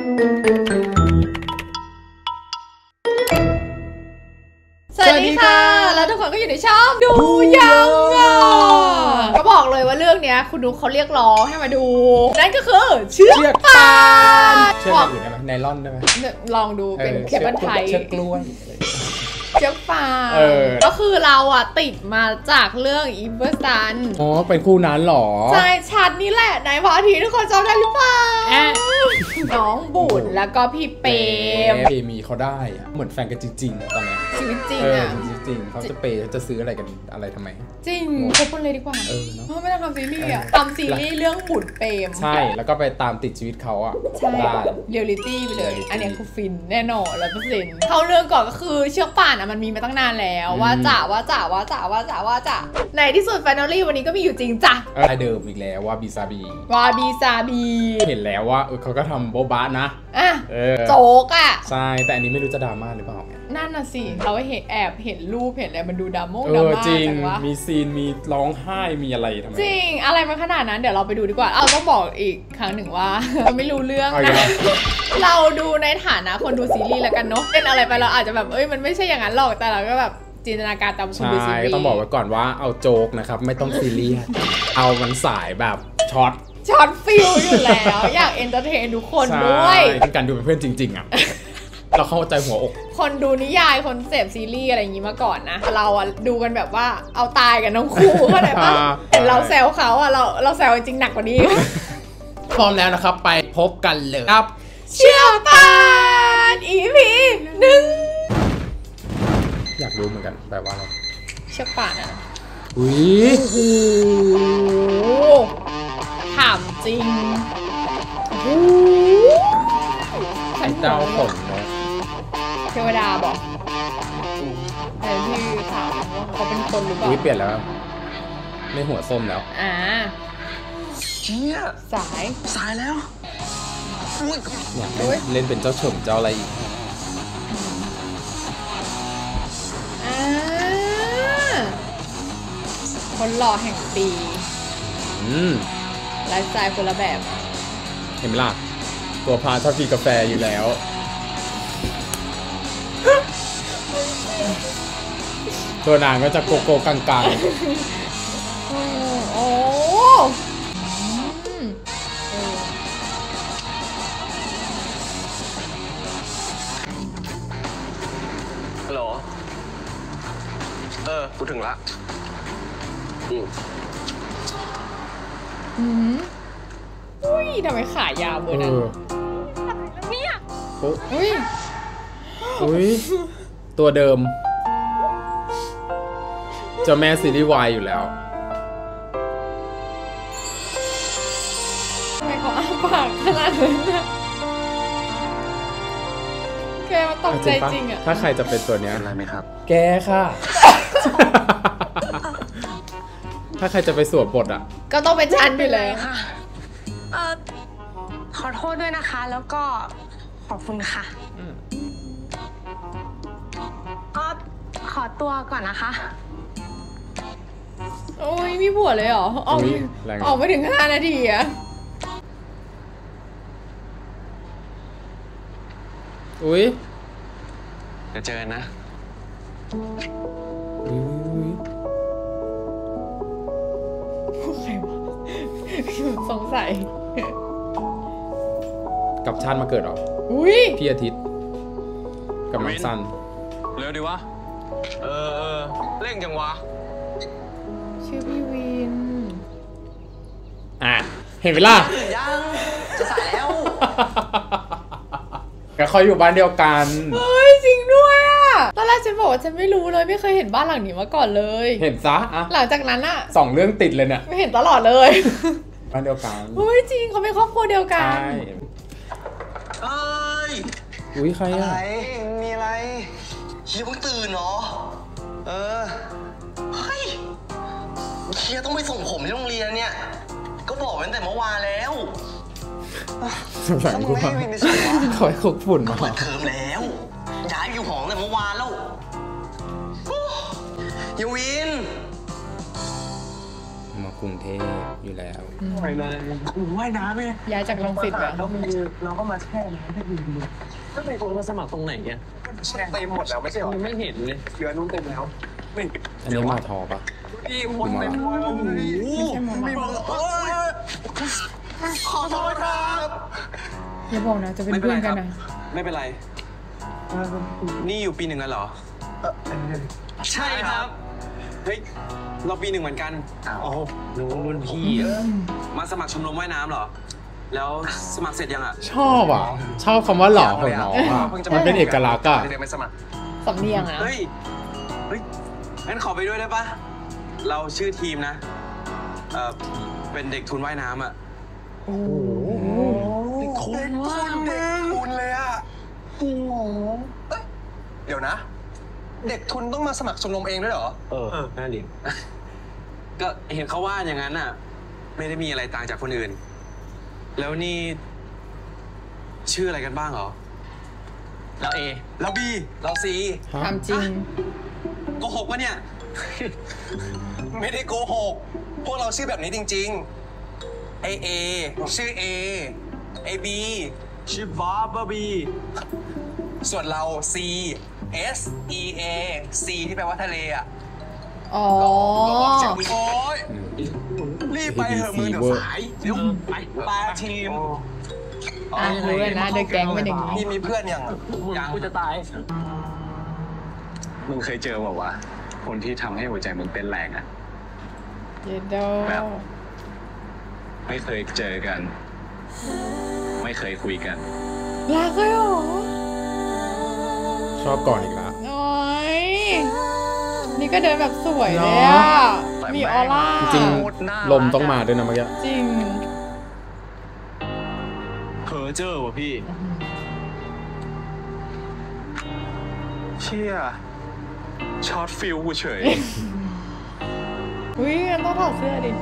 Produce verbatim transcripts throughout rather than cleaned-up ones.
สวัสดีค่ะแล้วทุกคนก็อยู่ในช่องดูยังอ่ะก็บอกเลยว่าเรื่องนี้คุณนุ๊กเขาเรียกร้องให้มาดูนั่นก็คือเชือกป่านเชือกอื่นได้ไหมไนล่อนได้ไหมลองดูเป็นเคเบิลไทยเชือกกล้วยเชือกป่านก็คือเราอ่ะติดมาจากเรื่องอีเวอร์ซันอ๋อเป็นคู่นั้นหรอใช่ชัดนี่แหละในพอทีทุกคนจำได้หรือเปล่าน้องบุญแล้วก็พี่เปมเปมีเขาได้เหมือนแฟนกันจริงๆตอนนี้ชีวิตจริงอ่ะชีวิตจริงเขาจะเปย์จะซื้ออะไรกันอะไรทำไมจริงคบกันเลยดีกว่าเออเนาะไม่ต้องทำซีรีส์อ่ะทำซีรีส์เรื่องบุญเปมใช่แล้วก็ไปตามติดชีวิตเขาอ่ะใช่เรียลลิตี้ไปเลยอันนี้คือฟินแน่นอนร้อยเปอร์เซ็นต์เขาเรื่องก่อนก็คือเชือกป่านอ่ะมันมีมาตั้งนานแล้วว่าจ่าว่าจ่าว่าจ่าว่าจ่าว่าจ่าในที่สุดไฟนอลลี่วันนี้ก็มีอยู่จริงจ้ะอะไรเดิมอีกแล้วว่าบีซาบีว่าบีซาบีเห็นแล้วว่าเออเขาก็ทำโบ๊ะบ้านะอ่ะโจ๊กอ่ะใช่แต่อันนี้ไม่รู้จะดราม่าหรือเปล่านั่นน่ะสิเราเห็นแอบเห็นรูปเห็นอะไรมันดูดราม่าดราม่าจริงมีซีนมีร้องไห้มีอะไรทำไมจริงอะไรมาขนาดนั้นเดี๋ยวเราไปดูดีกว่าเราต้องบอกอีกครั้งหนึ่งว่าเราไม่รู้เรื่องนะเราดูในฐานะคนดูซีรีส์แล้วกันเนาะเป็นอะไรไปเราอาจจะแบบเอ้ยมันไม่ใช่อย่างนั้นหรอกแต่เราก็แบบจินตนาการตามคนดูซีรีส์ต้องบอกไว้ก่อนว่าเอาโจ๊กนะครับไม่ต้องซีรีส์เอามันสายแบบช็อตช็อตฟิลอยู่แล้วอยากเอนเตอร์เทนทุกคนด้วยเป็นการดูเป็นเพื่อนจริงๆอ่ะเราเข้าใจหัวอกคนดูนิยายคนเสพซีรีส์อะไรอย่างนี้มาก่อนนะเราอะดูกันแบบว่าเอาตายกันทั้งคู่เข้าใจปะแต่เราแซวเขาอะเราเราแซวจริงหนักกว่านี้พร้อมแล้วนะครับไปพบกันเลยครับเชือกป่าน อี พี หนึ่งอยากรู้เหมือนกันแปลว่าอะไรเชือกป่านอะอุ้ยโอ้โหถามจริงไอ้เจ้าขนเนาะเทวดาบอกแต่ที่ถามว่าเขาเป็นคนหรือเปล่าอุ้ยเปลี่ยนแล้วไม่หัวส้มแล้วอ่าเนี่ยสายสายแล้วอยากเล่นเป็นเจ้าเฉิมเจ้าอะไรอีกอ่าคนหล่อแห่งปีอืมไลฟ์สไตล์คนละแบบเห็นไหมล่ะตัวพาชอบกินกาแฟอยู่แล้วตัวนางก็จะโกโก้กลางๆโอ้ฮัลโหลเออกูถึงละอืมอืมอุ้ยทำไมขายาวเบอร์นั้นเนี่ยอุ้ยอุ้ยตัวเดิมเจ้าแม่ซีรีส์วายอยู่แล้วทำไมเขาอ้าปากขนาดนั้นนะแกมันตกใจจริงอะถ้าใครจะเป็นตัวเนี้ยอะไรไหมครับแกค่ะ ถ้าใครจะไปสวมบทอ่ะก็ต้องเป็นฉันไปเลยค่ะเอ่อขอโทษด้วยนะคะแล้วก็ขอบคุณค่ะอ๋อขอตัวก่อนนะคะโอ้ยมีผัวเลยเหรอออกออกไม่ถึงห้านาทีอะอุ้ยเดี๋ยวเจอกันนะใครวะสงสัยกับชาติมาเกิดหรออุ้ยพี่อาทิตย์กับน้องซันเร็วดิวะเออเออเร่งจังวะชื่อพี่วินอ่ะเห็นไหมล่ะยังจะสายแล้วก็คอยอยู่บ้านเดียวกันเฮ้ยจริงด้วยอ่ะตอนแรกฉันบอกว่าฉันไม่รู้เลยไม่เคยเห็นบ้านหลังนี้มาก่อนเลยเห็นซะอ่ะหลังจากนั้นอ่ะสองเรื่องติดเลยเนี่ยไม่เห็นตลอดเลยบ้านเดียวกันเฮ้ยจริงเขาเป็นครอบครัวเดียวกันใช่เอ้ยอุ้ยใครอะอะไรมีอะไรเฮียเพิ่งตื่นเนาะเออเฮ้ยเฮียต้องไปส่งผมที่โรงเรียนเนี่ยก็บอกตั้งแต่เมื่อวานแล้วสงสารกูมากเขาให้คุกฝุ่นมาเปิดเทอมแล้วย้ายอยู่หอตั้งแต่เมื่อวานแล้วยวินมากรุงเทพอยู่แล้วไปเลยว่ายน้ำเลยย้ายจากรังสิตเหรอเรามีเราก็มาแช่น้ำให้ดูก็ไปคนมาสมัครตรงไหนเนี่ยแช่เต็มหมดแล้วไม่ใช่หรอไม่เห็นเลยเหลือนู้นเต็มแล้วนี่อันนี้มาทอปะพี่หมดเต็มเลยไม่หมดขอโทษครับอย่าบอกนะจะเป็นเพื่อนกันนะไม่เป็นไร นี่อยู่ปีหนึ่งแล้วเหรอใช่ครับเฮ้ย เราปีหนึ่งเหมือนกันโอ้รู้รุ่นพี่มาสมัครชมรมว่ายน้ำเหรอ แล้วสมัครเสร็จยังอ่ะชอบอ่ะ ชอบคำว่าหล่อของน้องอ่ะมันเป็นเอกลักษณ์อ่ะเดี๋ยวไปสมัครสำเนียงอะเฮ้ย เฮ้ย งั้นขอไปด้วยได้ปะ เราชื่อทีมนะ เอ่อ เป็นเด็กทุนว่ายน้ำอ่ะโอ้โหคุณว่าเด็กทุนเลยอ่ะโอ้โหเดี๋ยวนะ เด็กทุนต้องมาสมัครชมรมเองด้วยเหรอเออนั่นดิ ก็เห็นเขาว่าอย่างนั้นน่ะ ไม่ได้มีอะไรต่างจากคนอื่น แล้วนี่ ชื่ออะไรกันบ้างเหรอเราเอเราบี เราซีทำจริงโกหกปะเนี่ยไม่ได้โกหก พวกเราชื่อแบบนี้จริงๆ ไอเอ ชื่อเอ ไอบีชื่อบาบาบีส่วนเรา C S E A C ที่แปลว่าทะเลอ่ะอ๋อโอ้ยรีบไปเถอะมือเดี๋ยวสายเดี๋ยวไปปลาทีมอ่ะรู้เลยนะเดอะแก๊งเป็นอย่างนี้พี่มีเพื่อนยังยังกูจะตายมึงเคยเจอแบบว่าคนที่ทำให้หัวใจมึงเต้นแรงอะเยดโดแบบ ไม่เคยเจอกัน ไม่เคยคุยกันรักเลยเหรอชอบก่อนอีกแล้วโอ้ยนี่ก็เดินแบบสวยเลยอะ มีออร่าจริงลมต้องมาด้วยนะเมื่อกี้จริงเพอเจอร์ว่ะพี่ เชี่ยช็อตฟิลกูเฉยอุ้ยงั้นต้องถอดเสื้อดิ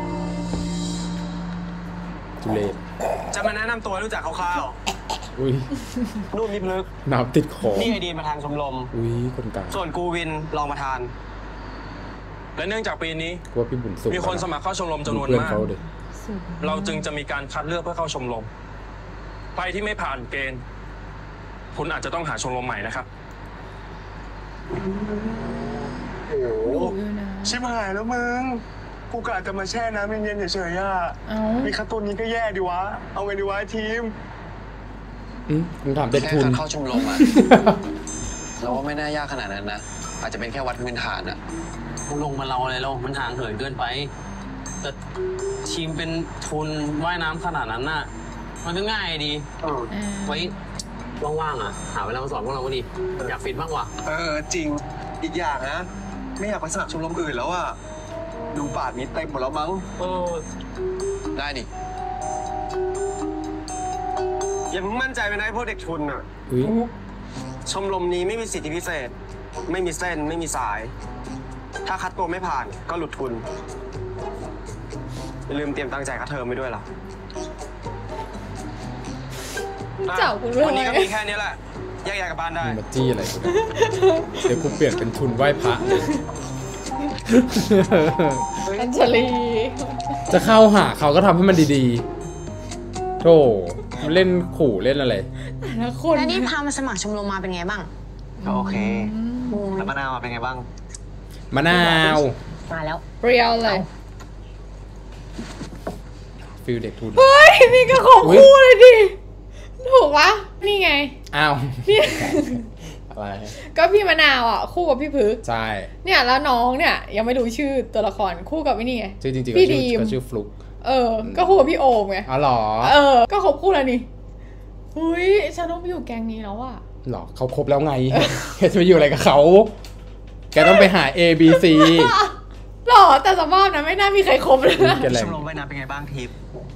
ทุเรศจะมาแนะนำตัวรู้จักคร่าวอุ้ยๆนู่นนิพลึกน้ำติดคอนี่ไอดีนประธานชมรมอุ้ยคนกลางส่วนกูวินรองประธาน และเนื่องจากปีนี้กลัวพี่บุญสุขมีคนสมัครเข้าชมรมจำนวนเพื่อนมากเขาดิเราจึงจะมีการคัดเลือกเพื่อเข้าชมรมใครที่ไม่ผ่านเกณฑ์ คุณอาจจะต้องหาชมรมใหม่นะครับโอ้โหดูนะชิบหายแล้วมึง กูกะจะมาแช่น้ำเย็นๆเฉยๆอ่ะเอ้ามีคาตูนนี้ก็แย่ดีวะ เอาไงดีวะทีมอืมมึงถามเด็กแค่ทุนการเข้าชมรมอะเราว่าไม่น่ายากขนาดนั้นนะ อาจจะเป็นแค่วัดพื้นฐานอะลงมาเราอะไรเรามันห่างเหินเกินไป แต่ทีมเป็นทุนว่ายน้ำขนาดนั้นน่ะ มันก็ง่ายดีอ่าไว้ว่างๆอ่ะ หาเวลามาสอนพวกเราก็ดี อยากฟิตบ้างว่ะเออจริง อีกอย่างนะ ไม่อยากไปสมัครชมรมอื่นแล้วอ่ะ ดูป่านนี้เต็มหมดแล้วมั้งเออได้นี่อย่าเพิ่งมั่นใจไปนะพวกเด็กทุนอ่ะอุ้ยชมรมนี้ไม่มีสิทธิพิเศษ ไม่มีเส้นไม่มีสาย ถ้าคัดตัวไม่ผ่านก็หลุดทุน อย่าลืมเตรียมตังค์จ่ายค่าเทอมไปด้วยล่ะเจ้ากูเรื่องวันนี้ก็อะไรมีแค่นี้แหละ แยกย้ายกลับบ้านได้มึงมาจี้อะไรกูเนี่ยเดี๋ยวกูเปลี่ยนเป็นทุนไหว้พระเลยอัญชลีจะเข้าหาเขาก็ทำให้มันดีๆโธ่เล่นขู่เล่นอะไรแต่ละคนแล้วนี่พามาสมัครชมรมมาเป็นไงบ้างก็โอเคอืมแล้วมะนาวเป็นไงบ้างมะนาวมาแล้วเปรี้ยวเลยฟิลเด็กทุนเฮ้ย นี่ก็ของอุ๊ยคู่เลยดิ ถูกปะนี่ไงอ้าวนี่อะไรก็พี่มะนาวอ่ะ คู่กับพี่พึกใช่เนี่ยแล้วน้องเนี่ย ยังไม่รู้ชื่อตัวละครคู่กับไอ้นี่ไงชื่อจริงๆก็พี่ชื่ดีอมก็ชื่อฟลุกเออ ก็คู่กับพี่โอมไงอ๋อเหรอเออ ก็ครบคู่แล้วนี่อุ้ยฉันต้องไปอยู่แก๊งนี้แล้วอ่ะหรอเขาครบแล้วไง แกจะไปอยู่อะไรกับเขา แกต้องไปหา A B C หรอแต่สภาพนะไม่น่ามีใครครบเลยนะแกแรงชมรมว่ายน้ำเป็นไงบ้างทิพย์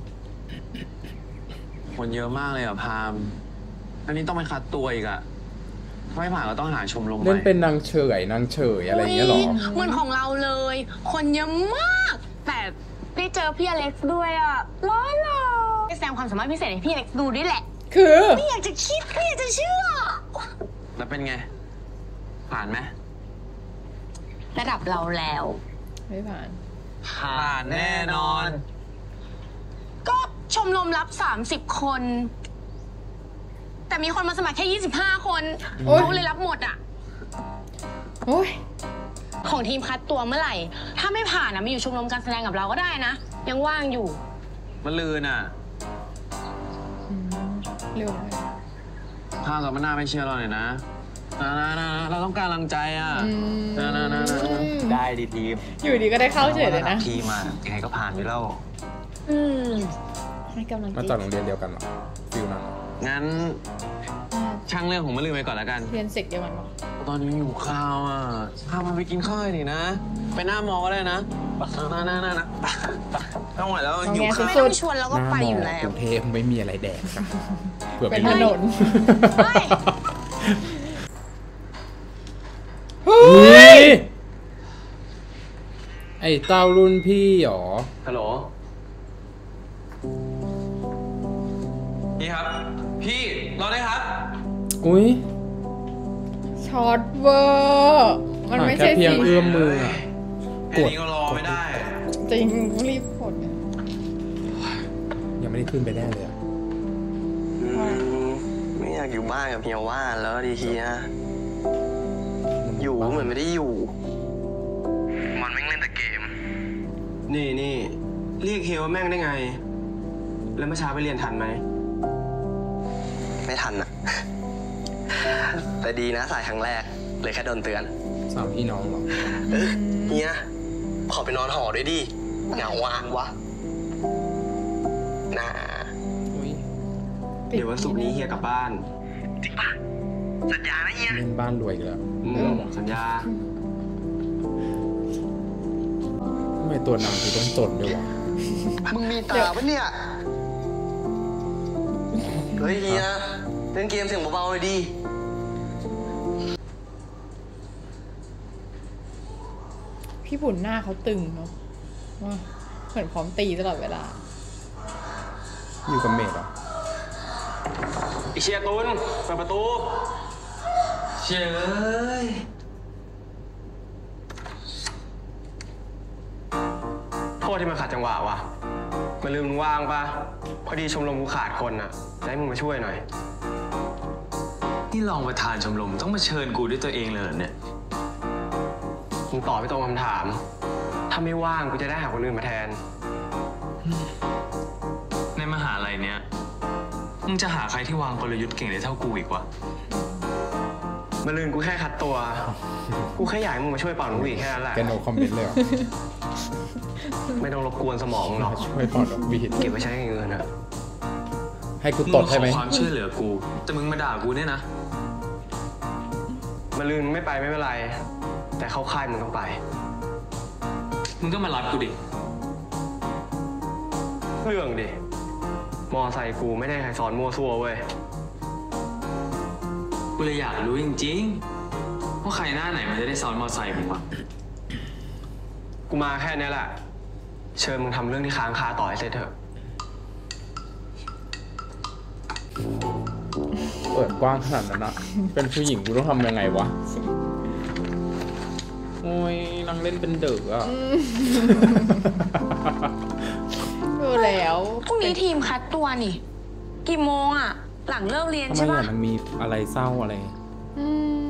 คนเยอะมากเลยอ่ะพามอันนี้ต้องไปคัดตัวอีกอ่ะถ้าไม่ผ่านก็ต้องหาชมรมใหเล่นม่เป็นนางเฉยนางเฉยอะไรอย่างเงี้ยเหรอเหมือนของเราเลย คนเยอะมาก แต่ได้เจอพี่อเล็กซ์ด้วยอ่ะร้อยหล่อได้แสดงความสามารถพิเศษให้พี่อเล็กซ์ดูด้วยแหละคือไม่อยากจะคิดไม่อยากจะเชื่อแล้วเป็นไง ผ่านไหมระดับเราแล้วไม่ผ่านผ่านแน่นอนก็ชมรมรับสามสิบคน แต่มีคนมาสมัครแค่ยี่สิบห้าคนรู้เลยรับหมดอ่ะโอ้ยของทีมคัดตัวเมื่อไหร่ถ้าไม่ผ่านอ่ะมาอยู่ชมรมการแสดงกับเราก็ได้นะยังว่างอยู่มันลืนอ่ะเร็วเลยข้าวกับมันน่าไม่เชื่อเราหน่อยนะนะนะนะเราต้องการกำลังใจอ่ะอืมนะนะนะนะได้ดีทีมอยู่ดีก็ได้เข้าเฉยเลยนะทีมมายังไงก็ผ่านไปแล้วอืมให้กำลังใจมาจากโรงเรียนเดียวกันเหรอฟิลนั้นงั้นช่างเรื่องของมันลืมไปก่อนแล้วกันเรียนเสกเดียวกันปะตอนนี้อยู่ข้าวอ่ะพามันไปกินข้าวดินะ ไปหน้ามอก็ได้นะนะนะนะนะต้องไหวแล้วหิวข้าวไม่ต้องชวนเราก็ไปอยู่แล้วกรุงเทพไม่มีอะไรแดกจ้ะเผื่อเป็ไปนถนนเฮ้ยเฮ้เฮ้ยยไอ้เต้ารุ่นพี่หรอฮัลโหลพี่ครับ พี่รอได้ครับอุ้ยช็อตเวอร์มันไม่ใช่แค่เพียงสิเอื้อมมืออะแค่นี้ก็รอไม่ได้จริงรีบกดเนี่ยยังไม่ได้ขึ้นไปได้เลยอะไม่อยากอยู่บ้านกับเฮียว่านแล้วดีทีนะอยู่เหมือนไม่ได้อยู่ มันไม่งเล่นแต่เกมนี่นี่เรียกเฮียว่าแม่งได้ไง แล้วเมื่อเช้าไปเรียนทันไหมไม่ทันอะ แต่ดีนะสายครั้งแรก เลยแค่โดนเตือนสามพี่น้องเหรอเออเฮียขอไปนอนหอด้วยดิเหงาว่ะวะน่าอุ้ยเดี๋ยววันศุกร์นี้เฮียกลับบ้านจริงปะสัญญานะเฮียเล่นบ้านรวยอีกแล้วอืมสัญญาทำไมตัวนำกูต้องจนด้วยวะมึงมีตาปะเนี่ย เฮ้ยเฮียเล่นเกมเสียงเบาๆเลยดิพี่บุญหน้าเขาตึงเนาะว่าเหมือนพร้อมตีตลอดเวลาอยู่กับเมดเหรอไอเชียร์ตุนเปิดประตูเชื่อเอ้ยโทษที่มันขาดจังหวะว่ะมาลืมมึงว่างปะพอดีชมรมกูขาดคนอะจะให้มึงมาช่วยหน่อยนี่รองประธานชมรมต้องมาเชิญกูด้วยตัวเองเลยเหรอเนี่ยมึงตอบไม่ตรงคำถาม ถ้าไม่ว่างกูจะได้หาคนอื่นมาแทนในมหาลัยเนี้ยมึงจะหาใครที่วางกลยุทธ์เก่งได้เท่ากูอีกวะมาลืนกูแค่คัดตัว กูแค่อยากให้มึงมาช่วยเป่านกหวีดแค่นั้นแหละแกโนคอมเมนต์เลยเหรอไม่ต้องรบกวนสมองมึงหรอกช่วยปอดออกบีดเก็บไว้ใช้อย่างอื่นนะให้กูมึงตมาดขให้อไหมความช่วยเหลือกู แต่มึงมาด่ากูเนี่ยนะมาลืนไม่ไปไม่เป็นไร แต่เข้าค่ายมึงต้องไปมึงก็มารับกูดิเรื่องดิ มอไซค์กูไม่ได้ใครสอนมั่วซั่วเว้ยกูเลยอยากรู้จริงๆว่าใครหน้าไหนมันจะได้ซ้อนมอไซค์มึงวะกูมาแค่นี้แหละ เชิญมึงทำเรื่องที่ค้างคาต่อให้เสร็จเถอะเปิดกว้างขนาดนั้นอะเป็นผู้หญิงกูต้องทำยังไงวะ โอ้ยนางเล่นเป็นเด๋ออะดูแล้วพรุ่งนี้ทีมคัดตัวนี่ กี่โมงอ่ะ หลังเลิกเรียนทำไมใช่อ่ะปะมันมีอะไรเศร้าอะไรอืม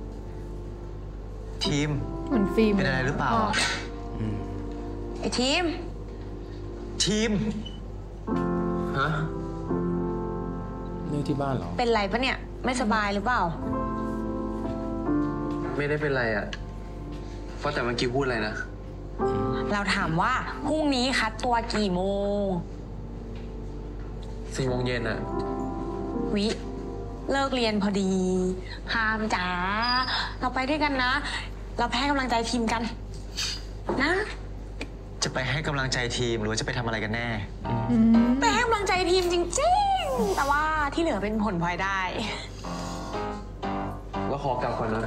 ทีมเหมือนฟิล์มเป็นอะไรหรือเปล่าอืมไอทีมทีมฮะเรื่องที่บ้านเหรอเป็นไรปะเนี่ย ไม่สบายหรือเปล่าไม่ได้เป็นไรอ่ะเพราะแต่เมื่อกี้พูดอะไรนะเราถามว่าพรุ่งนี้คัดตัวกี่โมงสี่โมงเย็นอ่ะวิ เลิกเรียนพอดีพามจ๋าเราไปด้วยกันนะ เราไปให้กำลังใจทีมกัน นะจะไปให้กำลังใจทีมหรือว่าจะไปทำอะไรกันแน่อืมไปให้กำลังใจทีมจริงๆ แต่ว่าที่เหลือเป็นผลพลอยได้แล้วขอกลับก่อนนะ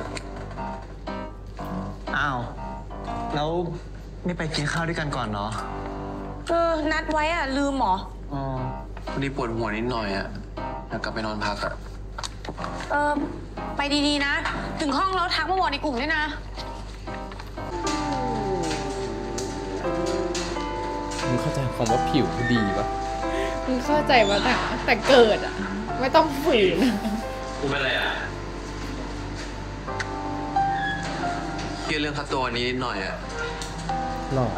อ้าว แล้วไม่ไปกินข้าวด้วยกันก่อนเนาะเออ นัดไว้อ่ะ ลืมเหรออ๋อพอดีปวดหัวนิดหน่อยอ่ะอยากกลับไปนอนพักอ่ะเออ ไปดีๆนะ ถึงห้องแล้วทักมาบอกในกลุ่มด้วยนะมึงเข้าใจคำว่าผิวดีปะมึงเข้าใจว่าแต่แต่เกิดอ่ะ ไม่ต้องฝืนกูเป็นอะไรอ่ะเกี่ยวเรื่องค่าตัวนี้นิดหน่อยอ่ะหล่อ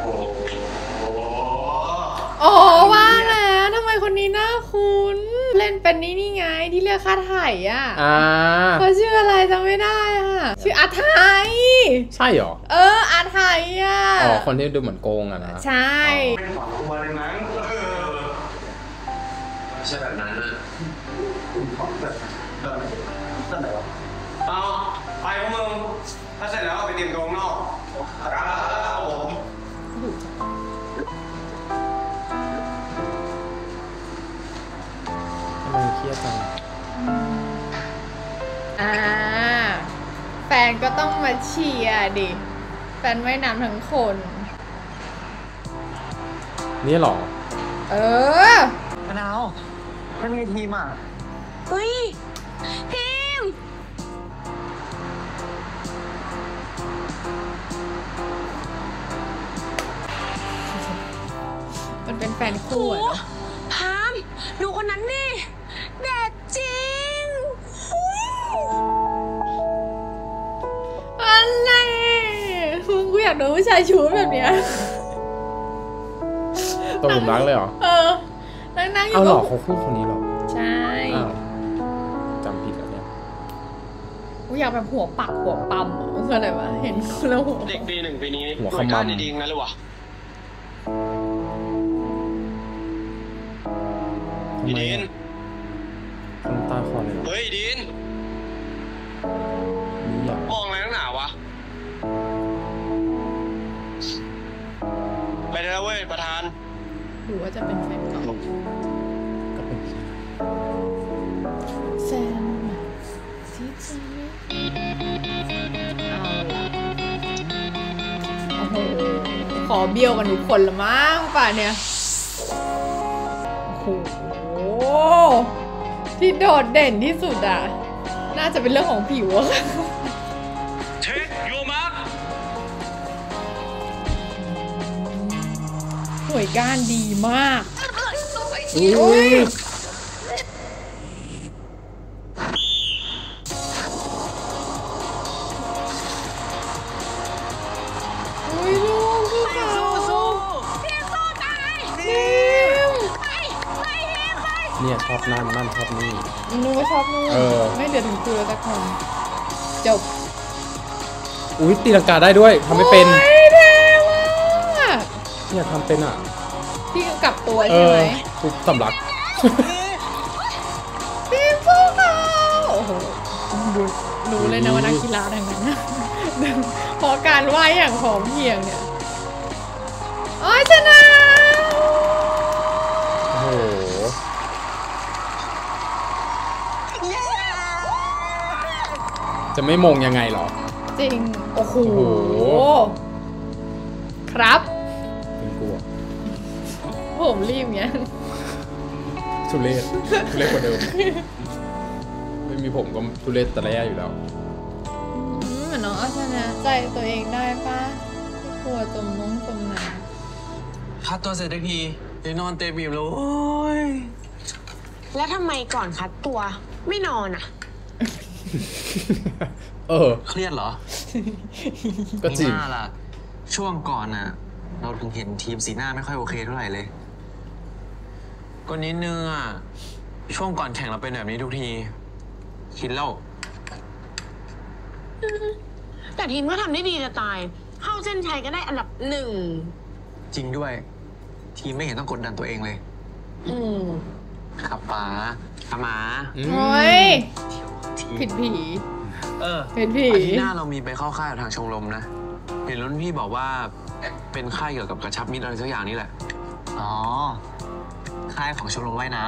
อ๋อว่าแล้วทำไมคนนี้น่าคุ้น เล่นเป็นนี่นี่ไงที่เรียกค่าไถ่อ่ะอ่าเขาชื่ออะไรจำไม่ได้อ่ะ ชื่ออาไทยใช่เหรอเอออาไทยอ่ะอ๋อ คนที่ดูเหมือนโกงอะนะใช่เป็นฝังตัวเลยมั้งเออไม่ใช่แบบนั้นนะแบบแบบนั่นไหนวะเอาไปพวกมึงถ้าเสร็จแล้วเอาไปเตรียมตัวข้างนอกครับผมทำไมเครียดจังอ่า แฟนก็ต้องมาเชียร์ดิ แฟนว่ายน้ำทั้งคนนี่เหรอเออมะนาวไม่มีทีมอ่ะเฮ้ยทีมมันเป็นแฟนคู่อะเนอะพามดูคนนั้นดิแดดจริงอะไรมึงกูอยากดูผู้ชายชู้แบบเนี้ยตกหลุมรักเลยเหรอเออ นั่งนั่งอเอายู่เหรก็อเขาคู่คนนี้เหรอใช่อ้าวจำผิดแล้วเนี่ยกูอยากแบบหัวปักหัวปั๊มอะมึงเข้าใจปะเห็นกูแล้วหัวเด็กปีหนึ่งปีนี้หัวหน่ขวยมการำดีๆงั้นเลยวะทำอีไมดินคนตาคอเลยเหรอเฮ้ยอีดินนี่อยากมองอะไรนักหนาวะ ไปได้แล้วเว้ยประธานหรือว่าจะเป็นแฟนเก่าก็เป็นแฟนใหม่ที่จะไม่เอาละโอ้โห ขอเบี้ยวกันทุกคนละมั้งป่ะเนี่ย โอ้โห ที่โดดเด่นที่สุดอ่ะ น่าจะเป็นเรื่องของผิวอะค่ะเช็คยูมาร์คหน่วยก้านดีมากอุ้ยอุ้ยลูกพี่เขาทีมสู้ตายทีมไปไปทีมไปเนี่ยชอบนั่นนั่นชอบนี่หนูก็ชอบนู่นเออไม่เหลือถึงตัวสักคนจบอุ้ยตีลังกาได้ด้วยทำไม่เป็นโอ้ยเท่มากเนี่ยทำเป็นอ่ะที่กลับตัวเอใช่อไหมทุกสำลักทีมสู้เขาโอ้โหดูรู้เลยนะว่านักกีฬาดังนั้นนะเพราะการว่ายอย่างพร้อมเพรียงเนี่ยโอ้ยชนะโอ้โห จะไม่มงยังไงเหรอจริง โอ้โหโอ้โหครับเป็นกลัวผมรีบเงี้ยทุเรศทุเรศกว่าเดิม ไม่มีผมก็ทุเรศแต่แรกอยู่แล้วอืมเหมือนน้องเอาชนะใจตัวเองได้ปะไม่กลัวจมน้องจมน้ค่าตัวเสร็จทันทีเดี๋ยวนอนเต็มอิ่มแล้วโอ้ยแล้วทำไมก่อนคัดตัวไม่นอนอ่ะเออเครียดเหรอก็จริงมีหน้าล่ะ ช่วงก่อนน่ะ เราถึงเห็นทีมสีหน้าไม่ค่อยโอเคเท่าไหร่เลยก็นิดนึงอ่ะ ช่วงก่อนแข่งเราเป็นแบบนี้ทุกที คิดแล้วแต่ทีมก็ทำได้ดีจะตาย เข้าเส้นชัยก็ได้อันดับหนึ่งจริงด้วย ทีมไม่เห็นต้องกดดันตัวเองเลยอืมครับป๋าขาหมาอืำมโอ้ยทีมผิดผีเออผิดผีอาทิตย์หน้าเรามีไปเข้าค่ายกับทางชมรมนะ เห็นรุ่นพี่บอกว่าเป็นค่ายเกี่ยวกับกระชับมิตรอะไรสักอย่างนี่แหละอ๋อ ค่ายของชมรมว่ายน้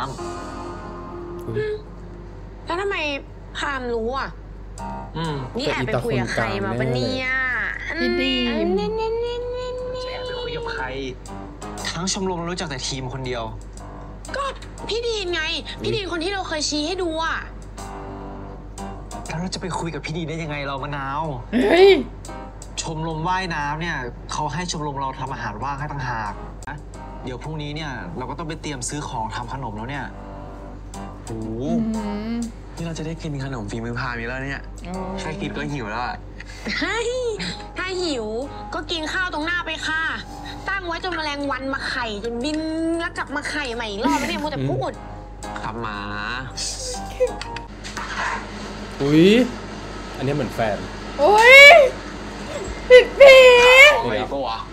แล้วทำไมพามรู้อ่ะอืมนี่แอบไปคุยกับใครมาปะเนี่ยพี่ดีมเน่เน่เน่เน่เน่ำแอบไปคุยกับใคร ทั้งชมรมรู้จักแต่ทีมคนเดียวก็พี่ดีนไง พี่ดีนคนที่เราเคยชี้ให้ดูอ่ะแล้วเราจะไปคุยกับพี่ดีได้ยังไงเรามะนาวเฮ้ยชมรมว่ายน้ำเนี่ยเขาให้ชมรมเราทำอาหารว่างให้ต่างหากนะเดี๋ยวพรุ่งนี้เนี่ยเราก็ต้องไปเตรียมซื้อของทำขนมแล้วเนี่ยโอ้โหอืมนี่เราจะได้กินขนมฝีมือพามอีกแล้วเนี่ยแค่คิดก็หิวแล้วอะเฮ้ยถ้าหิวก็กินข้าวตรงหน้าไปค่ะ ตั้งไว้จนแมลงวันมาไข่จนบินแล้วกลับมาไข่ใหม่อีกรอบแล้วเนี่ยมัวแต่พูดครับหมาอุ้ยอันนี้เหมือนแฟนโอ้ยผิดผีของอะไรปะวะ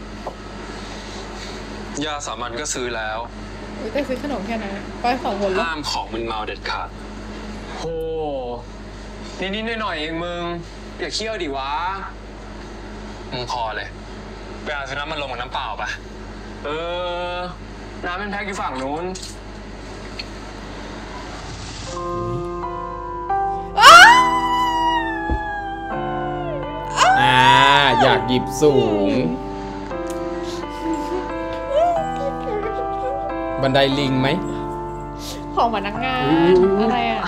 ยาสามัญก็ซื้อแล้วอุ้ยแต่ซื้อขนมแค่นั้นไปสองคนลูกห้ามของมึนเมาเด็ดขาดโหนิดๆหน่อยๆเองมึงอย่าเคี่ยวดิวะมึงพอเลยไปเอาซื้อน้ำมันลงกับน้ำเปล่าปะเออน้ำเป็นแพ็คอยู่ฝั่งนู้นอ่าอยากหยิบสูง บันไดลิงไหมของพนักงานอุ๊ยอะไรอ่ะ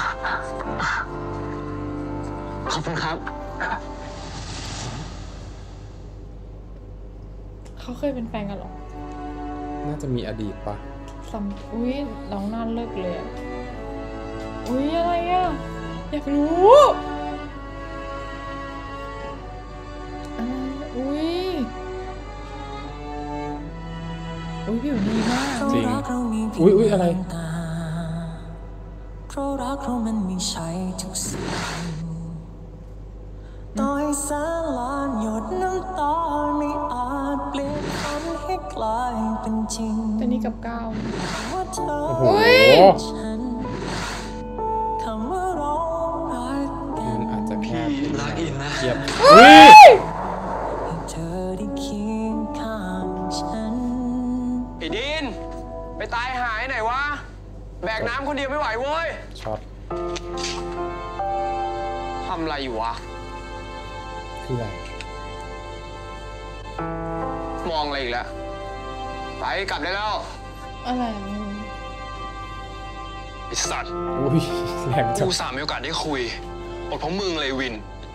ขอบคุณครับเขาเคยเป็นแฟนกันเหรอน่าจะมีอดีตปะซัมอุ้ยน้องน่าเลิกเลยอ่ะอุ้ยอะไรอ่ะอยากรู้อะไรอุ้ยอุ้ยผิวดีมากจริง อุ้ยอุ้ยอะไรเพราะรักเรามันไม่ใช่ทุกสิ่งต่อให้แสนล้านหยดน้ำตาไม่อาจเปลี่ยนฝันให้กลายเป็นจริงแต่นี่กับก้าวว่าเธอโอ้โหฉันคำว่าเรารักกัมัน นอาจจะแค่รักอินนะเทียบอุ้ยให้เธอได้เคียงข้างฉันไอ้ดินไปตายหายไหนวะแบกน้ำคนเดียวไม่ไหวเว้ยช็อตทำอะไรอยู่วะคืออะไรมองอะไรอีกแล้วไปกลับได้แล้วอะไรอ่ะมึงไอ้สัตว์อุ้ยแรงจังกูสามมีโอกาสได้คุยอดเพราะมึงเลยวิน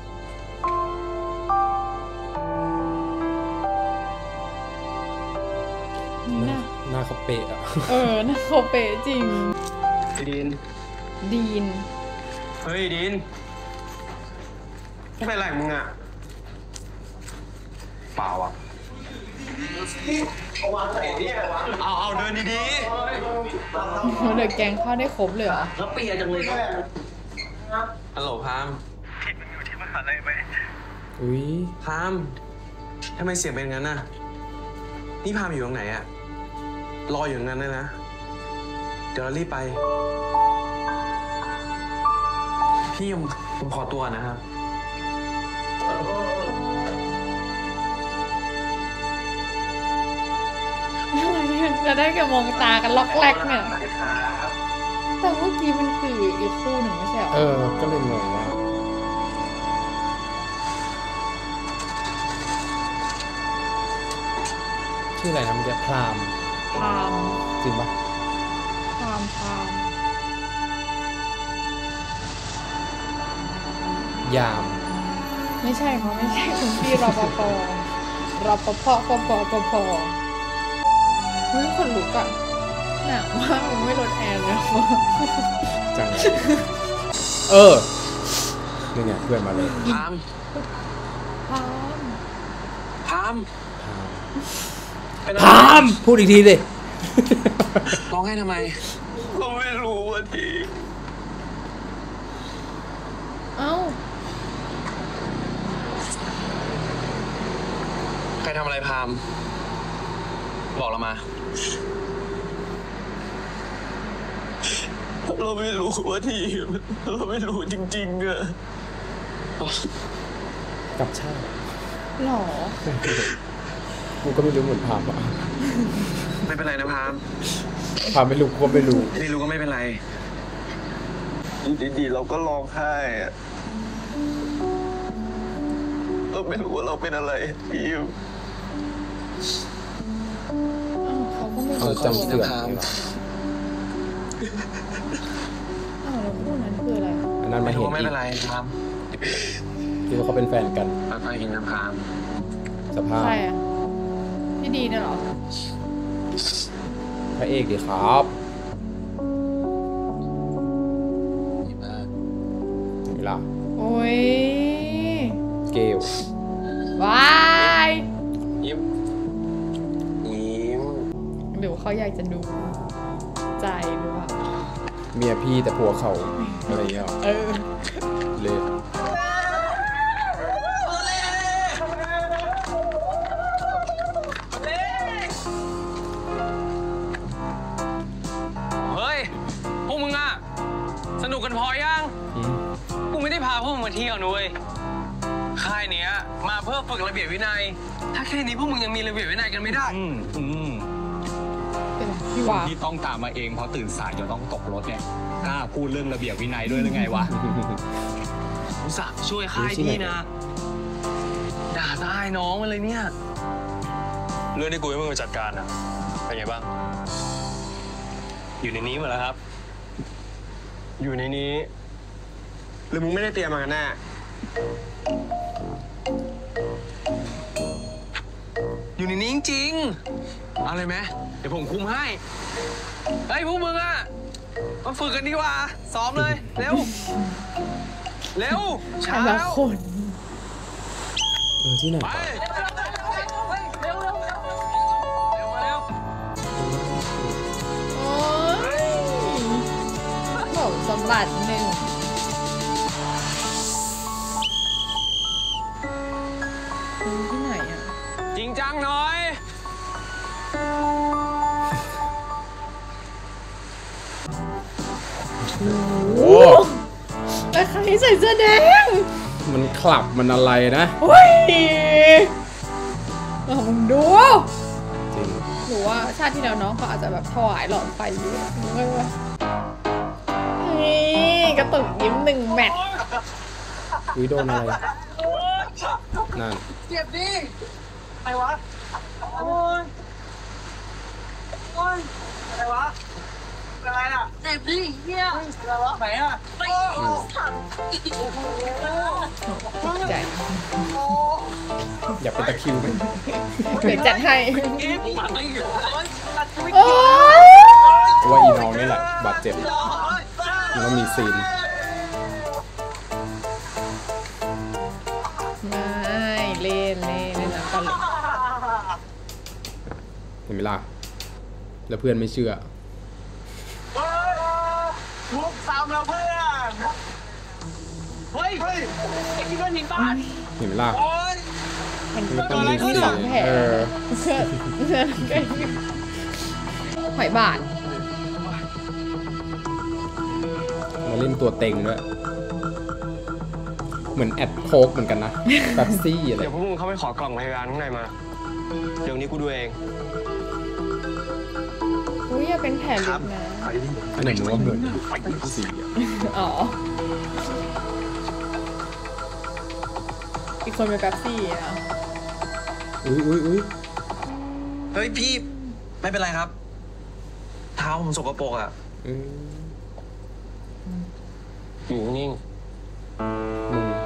นี่น่ะหน้าเขาเป๊ะอะเออน่าโคเปจริงไอ้ดินดีนเฮ้ยดินไม่เป็นไรมึงอะเปล่าอะเอาเอาเดินดีเดี๋ยวแกงข้าวได้ครบเลยเหรอฮัลโหลพามผิดมันอยู่ที่มหาลัยไหมอุ้ยพามทำไมเสียงเป็นงั้นน่ะ นี่พามอยู่ตรงไหนอะรออยู่ตรงนั้นเลยนะ เดี๋ยวเรารีบไป พี่ผมผมขอตัวนะครับอะไรอ่ะจะได้แกมองตากันล็อกแรกเนี่ยแต่เมื่อกี้มันคืออีกคู่หนึ่งไม่ใช่เหรอเออ ก็เลยงงว่าชื่ออะไรนะเมื่อกี้พรามพามจริงปะพามพามยามไม่ใช่เขาไม่ใช่คุณพี่รปภรปภปปปภเฮ้ยขนลุกอะหนาวมากมึงไม่ลดแอร์เลยวะจังเลยเออ นี่ไงเพื่อนมาเลยพามพามพามพาม พูดอีกทีดิร้องไห้ทำไมก็ไม่รู้ว่าทีเอ้าใครทำอะไรพาม บอกเรามาเราไม่รู้ว่าทีมเราไม่รู้จริงๆอะกับชาติหรอกูก็ไม่รู้เหมือนพามอะไม่เป็นไรนะพามพามไม่รู้กูก็ไม่รู้ไม่รู้ก็ไม่เป็นไรอยู่ดีๆเราก็ร้องไห้อะเราไม่รู้ว่าเราเป็นอะไรทีมอ้าวเขาก็ไม่เขารู้จำเสื่อมพามอ้าวแล้วคู่นั้นคืออะไรอันนั้นไม่มารู้เห็นก็ไม่อีเป็กนไรพามคิดว่าเขาเป็นแฟนกันค่อยๆกินนะพามสภาพใครอะพี่ดีน่ะเหรอพระเอกดีครับนี่ล่ะโอ้ยเกลว้ายยิ้มยิ้มหรือว่าเขาอยากจะดูใจหรือเปล่าเมียพี่แต่ผัวเขาอะไรเงี้ยเออเลยเฮ้ย พวกมึงอะสนุกกันพอยังอืมกูไม่ได้พาพวกมึงมาเที่ยวนุ้ยค่ายเนี้ยมาเพื่อฝึกระเบียบวินัย ถ้าแค่นี้พวกมึงยังมีระเบียบวินัยกันไม่ได้อืมอืมเป็นพี่คนวาที่ต้องตามมาเองเพราะตื่นสายจนต้องตกรถเนี่ยกล้าพูดเรื่องระเบียบวินัยด้วยหรือไงวะอุตส่าห์ช่วยค่ายพี่นะ ด่าตายน้องมาเลยเนี่ยเรื่องที่กูให้มึงไปจัดการอะเป็นไงบ้าง อยู่ในนี้หมดแล้วครับอยู่ในนี้ หรือมึงไม่ได้เตรียมมากันแน่อยู่ในนี้จริงๆเอาเลยไหมเดี๋ยวผมคุมให้ เฮ้ยพวกมึงอะมาฝึกกันดีกว่า ซ้อมเลย เร็ว เร็วแต่เช้าละคนเออที่ไหนไปวะเร็วเร็วเร็วเร็วมาเร็วโอ้ยบอกสมบัติหนึ่งที่ไหนอ่ะจริงจังหน่อยโอ้แต่ใครใส่เสื้อแดงมันคลับมันอะไรนะเฮ้ยเออมึงดูจริงหรือว่าชาติที่แล้วน้องเขาอาจจะแบบถวายหลอดไฟอยู่มึงก็ว่านี่กระตุกยิ้มหนึ่งแมทอุ้ยโดนอะไรนั่นเจ็บดิอะไรวะ โอ้ย โอ้ย อะไรวะ อะไรอ่ะ เจ็บดิเฮียอะไรวะไหนอ่ะไปใจอยากเป็นตะคริวไหมเดี๋ยวจัดให้เอ๊ะผมมาไม่อยู่โอ้ยตัดไม่โอ้ยเพราะว่าอีน้องนี่แหละบาดเจ็บมันก็มีซีนไม่เล่นเล่นเล่นน้ำตลกเห็นไหมล่ะแล้วเพื่อนไม่เชื่อมุกสามแล้วเพื่อน เฮ้ย เฮ้ย ไอ้ที่โดนหินบ้านเห็นไหมล่ะโอ้ยมันมันต้องมีมีซีสองนแผลเออเพื่อนเพื่อนใกล้หอยบาทมาเล่นตัวเต็งด้วยเหมือนแอดโคกเหมือนกันนะแบบซี่อะไรเดี๋ยวพวกมึงเข้าไปขอกล่องพยาบาลข้างในมา เดี๋ยวนี้กูดูเองอุ้ยอย่าเป็นแผลลึกนะอันไหนมึงว่าเหมือนสีอะอ๋อ อีกคนเป็นแป๊บซี่นะอุ้ยอุ้ยอุ้ยเฮ้ยพี่ ไม่เป็นไรครับ เท้าผมสกปรกอ่ะอืมอยู่นิ่งมึง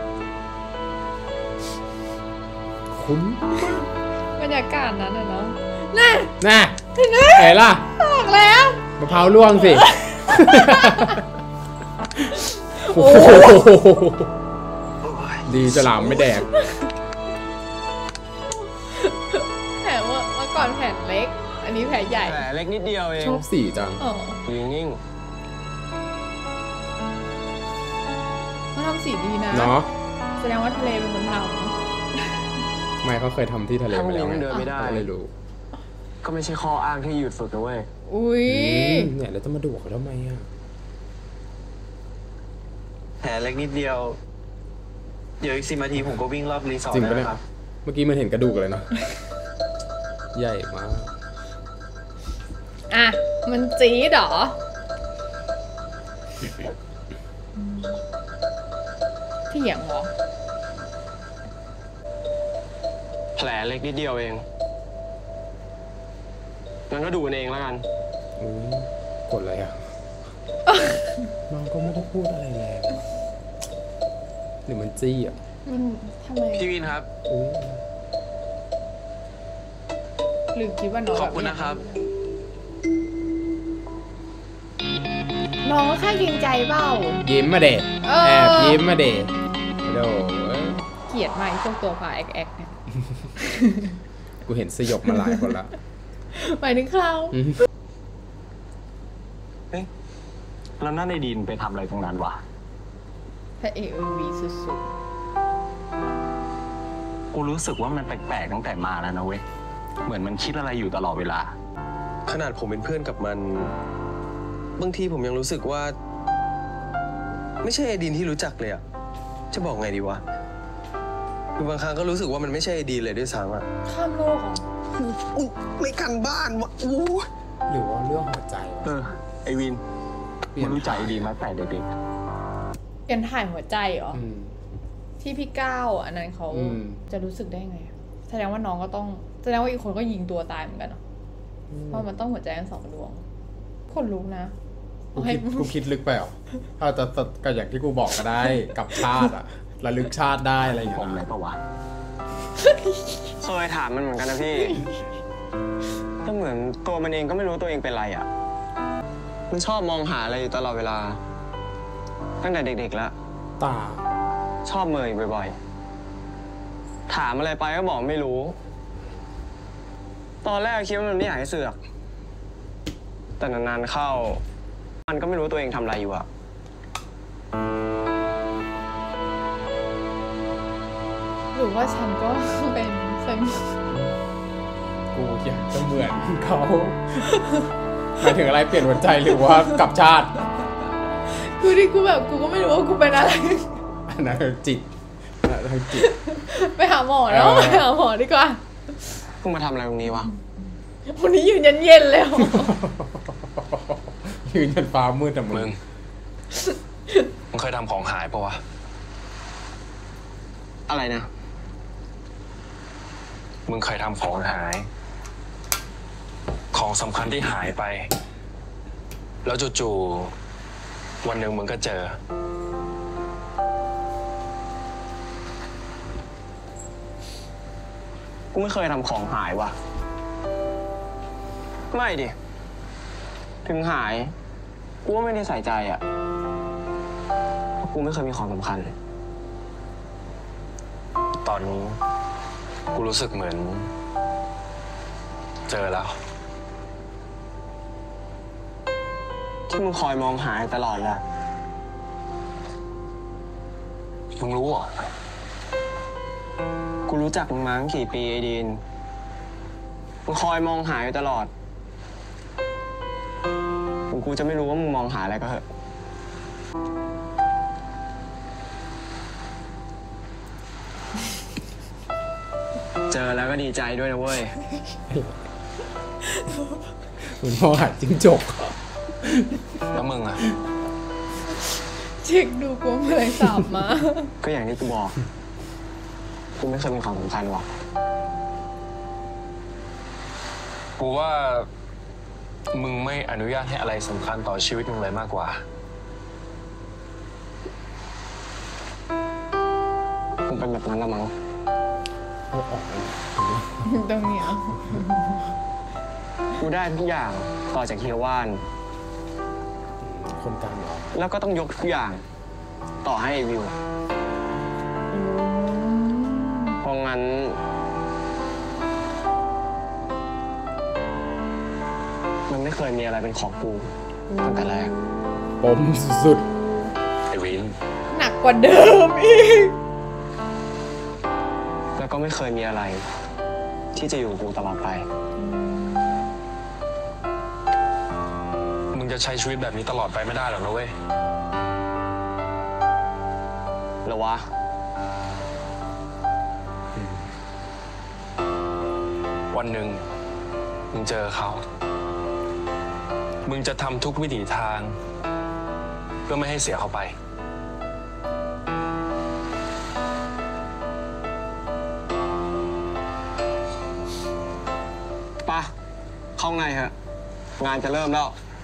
คุ้นบรรยากาศนั้นอะเนาะน่ะน่ะเห็นไหมไหนล่ะบอกแล้วมะพร้าวล่วงสิ โอ้โหดีจะหลามไม่แดกแผลเมื่อเมื่อก่อนแผลเล็ก อันนี้แผลใหญ่แต่เล็กนิดเดียวเองชอบสีจังอ๋ออยู่นิ่งเขาทำสีดีนะเนาะแสดงว่าทะเลเป็นคนทไม่เขาเคยทำที่ทะเลไปแล้วไงถ้ามึงยังเดินไม่ได้เขาเลยรู้ก็ไม่ใช่ข้ออ้างที่หยุดฝึกนะเว้ยำอุ้ยอืมเนี่ยแล้วจะมาดูเขาทำไมอ่ะแผลเล็กนิดเดียว เดี๋ยวอีกสิบนาทีผมก็วิ่งรอบรีสอร์ทจริงได้ปะแล้เนี่วย ครับเมื่อกี้มันเห็นกระดูกเลยเนาะ ใหญ่มากอ่ะ มันจี๊ดเหรอ เถียงเหรอแผลเล็กนิดเดียวเอง งั้นก็ดูกันเองแล้วกันอุ้ยกดอะไรอ่ะ น้องก็ไม่ได้พูดอะไรแรงหรือมันจี้อ่ะมันทำไมพี่วินครับอุ้ยหรือคิดว่าน้องขอบคุณนะครับอน้องก็แค่เกรงใจเปล่ายิ้มมาเด็ดเออแอบยิ้มมาเด็ดโดเกลียดมากไอ้พวกตัวพาแอกแอกเนี่ยกูเห็นสยบมาหลายคนละหมายถึงเขาอืมเฮ้ยแล้วนั่นไอ้ดีนไปทำอะไรตรงนั้นวะพระเอกเอ็มวีสุดกูรู้สึกว่ามันแปลกๆตั้งแต่มาแล้วนะเว้ย เหมือนมันคิดอะไรอยู่ตลอดเวลาขนาดผมเป็นเพื่อนกับมัน บางทีผมยังรู้สึกว่า ไม่ใช่ไอดีนที่รู้จักเลยอะจะบอกไงดีวะคือบางครั้งก็รู้สึกว่ามันไม่ใช่ไอดีนเลยด้วยซ้ำอะๆข้ามโลกเหรออุ๊ยไม่กันบ้านวะอู้หรือว่าเรื่องหัวใจวะเออ ไอวินเปลี่ยนมันรู้จักไอ้ดีนมาแต่เด็กเปลี่ยนถ่ายหัวใจเหรออืมที่พี่ก้าวอันนั้นเขาอืมจะรู้สึกได้ไง แสดงว่าน้องก็ต้อง แสดงว่าอีกคนก็ยิงตัวตายเหมือนกันเนาะเพราะมันต้องหัวใจทั้งสองดวงคนลุกนะกูคิดกูคิดลึกไปเหรอถ้าจะจะก็อย่างที่กูบอกก็ได้กับชาติอะระลึกชาติได้อะไรอย่างๆผมเงี้เลยยปะวะเคยถามมันเหมือนกันนะพี่ ก็เหมือนตัวมันเองก็ไม่รู้ตัวเองเป็นไรอ่ะ มันชอบมองหาอะไรอยู่ตลอดเวลา ตั้งแต่เด็กๆแล้วตาชอบเมยบ่อยๆ ถามอะไรไปก็บอกไม่รู้ ตอนแรกคิดว่ามันไม่อยากให้เสือก แต่นานๆเข้า มันก็ไม่รู้ตัวเองทำอะไรอยู่อะหรือว่าฉันก็เป็นเซมกูอยากจะเหมือนเขาหมายถึงอะไรเปลี่ยนหัวใจหรือว่ากับชาติกูที่กูแบบกูก็ไม่รู้ว่ากูเป็นอะไรอันนั้นคือจิตอันนั้นคือจิตไปหาหมอแล้วเออไปหาหมอดีกว่าเพิ่งมาทำอะไรตรงนี้วะวันนี้ยืนเย็นๆเลยเหรอยืนจนฟ้ามืดแต่มึมึงง มึงเคยทำของหายปะวะอะไรนะมึงเคยทำของหาย ของสำคัญที่หายไป แล้วจู่ๆวันหนึ่งมึงก็เจอกูไม่เคยทำของหายว่ะ ไม่ดิ ถึงหาย กูก็ไม่ได้ใส่ใจอ่ะเพราะกูไม่เคยมีของสำคัญเลยตอนนี้กูรู้สึกเหมือน เจอแล้วที่มึงคอยมองหาตลอดแหละมึงรู้เหรอกูรู้จักมึงมาตั้งกี่ปีไอ้ดีน มึงคอยมองหาอยู่ตลอดถึงกูจะไม่รู้ว่ามึงมองหาอะไรก็เถอะ เจอแล้วก็ดีใจด้วยนะเว้ยเหมือนมองหาจิ้งจกแล้วมึงอะเช็คดูกูเมื่อยสามมาก็อย่างที่กูบอก กูไม่เคยมีของสำคัญหรอกกูว่า มึงไม่อนุญาตให้อะไรสำคัญต่อชีวิตมึงเลยมากกว่าคงเป็นแบบนั้นละมั้งเอาออกเลยตรงเนี้ยกูได้ทุกอย่างต่อจากเฮียว่านคนกลางเหรอแล้วก็ต้องยกทุกอย่าง ต่อให้ไอ้วิว เพราะงั้น มันไม่เคยมีอะไรเป็นของกูตั้งแต่แรกปมสุดไอ้วินหนักกว่าเดิมอีกแล้วก็ไม่เคยมีอะไร ที่จะอยู่กับกูตลอดไปมึงจะใช้ชีวิตแบบนี้ตลอดไปไม่ได้หรอกนะเว้ยหรอวะวันหนึ่งมึงเจอเขา มึงจะทำทุกวิถีทาง เพื่อไม่ให้เสียเขาไปปะเข้าไงฮะ งานจะเริ่มแล้ว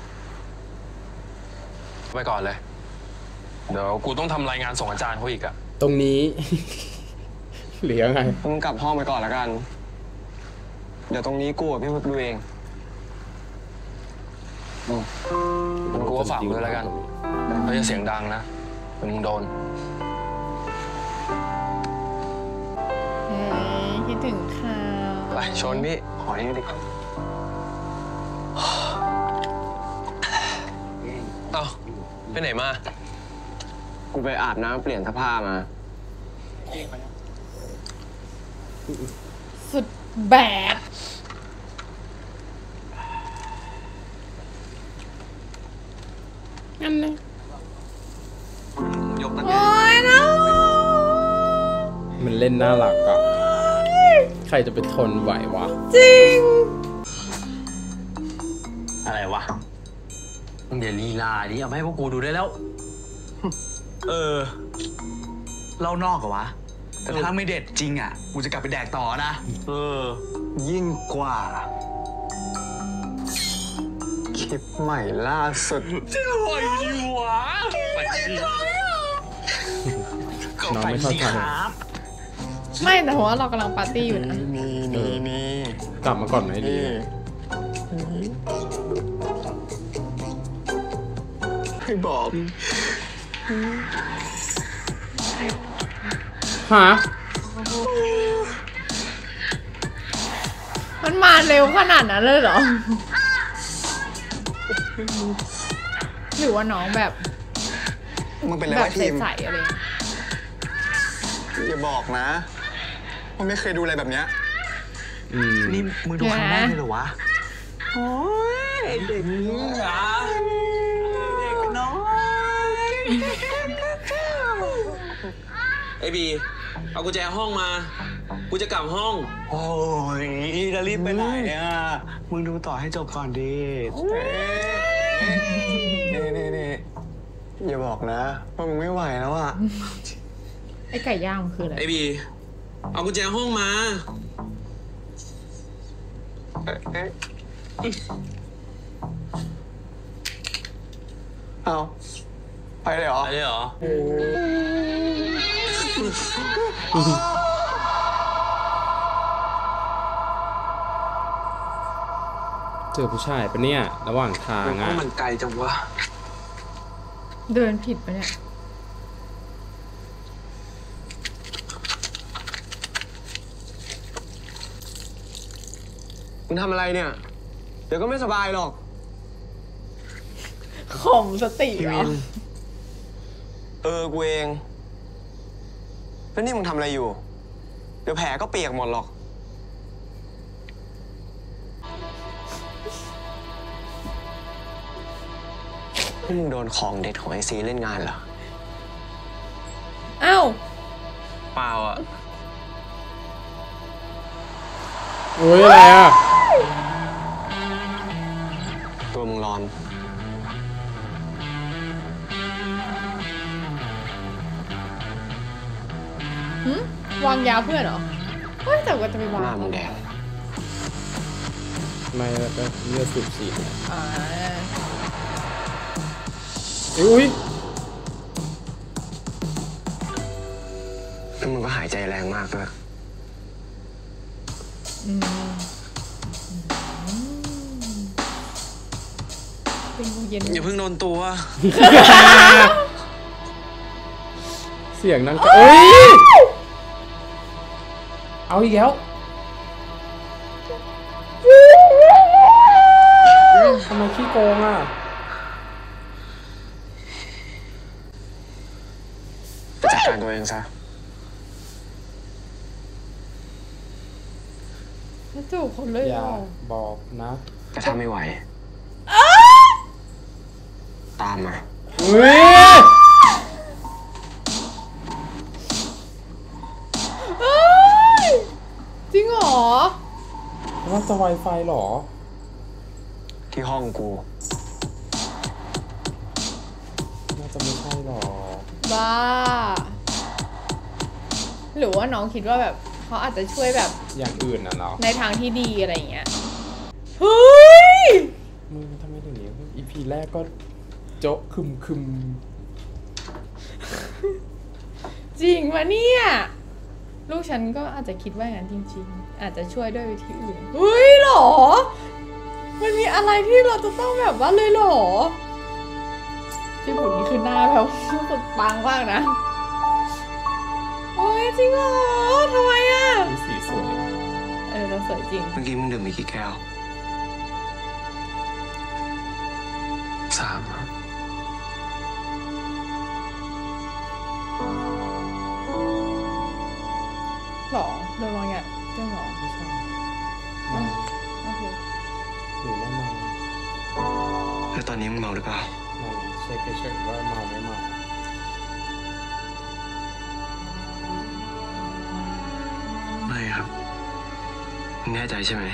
ไปก่อนเลย เดี๋ยวกูต้องทำรายงานส่งอาจารย์เขาอีกอะๆ ตรงนี้ หรือยังไงมึงกลับห้องไปก่อนแล้วกัน เดี๋ยวตรงนี้กูกับพี่พุทธดูเองอืมเป็นกูว่าฝากด้วยแล้วกันเราจะเสียงดังนะเดี๋ยวมึงโดนเฮ้ยคิดถึงข่าวไปชนพี่ขอนี่ดิเอ้าไปไหนมากูไปอาบน้ำเปลี่ยนเสื้อผ้ามาสุดแบดนั่นเลยยกนั่นโอ้ยน้องมันเล่นน่ารักอะใครจะไปทนไหววะจริงอะไรวะมึงเดี๋ยวลีลาดิเอาให้พวกกูดูได้แล้วเออเล่านอกเหรอวะแต่ถ้าไม่เด็ดจริงอ่ะกูจะกลับไปแดกต่อนะเออยิ่งกว่าคลิปใหม่ล่าสุดจะรวยดีวะไปดิน้องไม่เข้าใจไม่แต่ว่าเรากำลังปาร์ตี้อยู่นะนี่นี่นี่กลับมาก่อนไหมดีให้บอกฮะมันมาเร็วขนาดนั้นเลยเหรอหรือว่าน้องแบบมันเป็นอะไรแบบทีมใสๆอะไรอย่าบอกนะมันไม่เคยดูอะไรแบบเนี้ยนี่มึงดูครั้งแรกเลยเหรอวะโอ้ยเด็กนี่อ่ะเด็กน้อยไอ้บีเอากุญแจห้องมากูจะกลับห้องโอ้ยจะรีบไปไหนเนี่ยมึงดูต่อให้จบก่อนดินี่นี่นี่อย่าบอกนะว่ามึงไม่ไหวแล้วอ่ะไอ้ไก่ย่างมันคืออะไรไอ้บีเอากุญแจห้องมาเอาไปเลยเหรอไปเลยเหรอเจอผู้ชายปะเนี่ยระหว่างทางอ่ะมันไกลจังวะเดินผิดปะเนี่ยมึงทำอะไรเนี่ยเดี๋ยวก็ไม่สบายหรอกข่มสติเหรอเออกูเองแล้วนี่มึงทำอะไรอยู่เดี๋ยวแผลก็เปียกหมดหรอกนี่มึงโดนของเด็ดของไอซีเล่นงานเหรออ้าวเปล่าอ่ะโอ้ยอะไรอ่ะตัวมึงร้อนวางยาเพื่อนเหรอเฮ้ยแต่ว่าจะไปวางหน้ามึงแดงไม่แล้วก็เลือดสูบฉีดอ่าอุ้ยแล้วมึงก็หายใจแรงมากด้วยเป็นกูเย็นอย่าเพิ่งโดนตัวเสียงนั่งเอ้ยเอาอีกแล้วทำไมขี้โกงอ่ะจัดการตัวเองซะจูบคนเลยอย่าบอกนะแต่ถ้าไม่ไหวตามมาอุ้ยจริงเหรอว่าจะ Wi-Fi หรอที่ห้องกูน่าจะไม่ใช่หรอบ้าหรือว่าน้องคิดว่าแบบเขาอาจจะช่วยแบบอย่างอื่นน่ะเนาะในทางที่ดีอะไรอย่างเงี้ยเฮ้ยมึงทำไมถึงนี้ อี พี แรกก็โจ๊ะคึมคึมจริงวะเนี่ยลูกฉันก็อาจจะคิดว่าอย่างนั้นจริงๆอาจจะช่วยด้วยวิธีอื่นเฮ้ยหรอมันมีอะไรที่เราจะต้องแบบว่าเลยหรอพี่บุญนี่คือหน้าแบบสุดปังมากนะโอ้ยจริงเหรอทำไมอ่ะดูสีสวยเออเราสวยจริงเมื่อกี้มึงดื่มไปกี่แก้วสามครับหรอโดนวางยาเจ้าหรอไม่ใช่อืมโอเคหรือไม่เมาแล้วตอนนี้มึงเมาหรือเปล่าเมาเช็คเฉยๆว่าเมาไม่เมาไม่ครับมึงแน่ใจใช่ไหม